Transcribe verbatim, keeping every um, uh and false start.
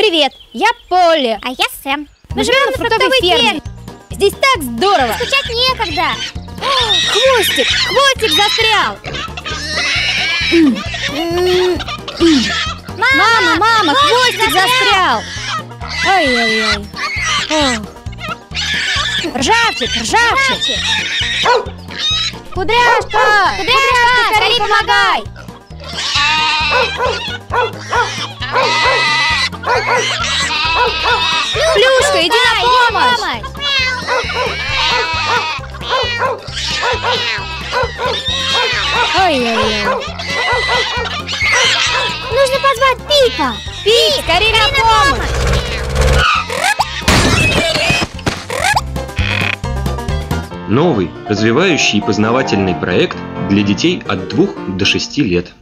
Привет, я Полли. А я Сэм. Мы живем на фруктовой ферме. Здесь так здорово. Скучать некогда. Хвостик, хвостик застрял. Мама, мама, хвостик застрял. Ой-ой-ой. Ржавчик, ржавчик. Кудряшка, Кудряшка, скорей помогай. Плюшка, иди на помощь. Ой-ой-ой. Нужно позвать Пипа. Пип, скорей на помощь. Новый, развивающий и познавательный проект для детей от двух до шести лет.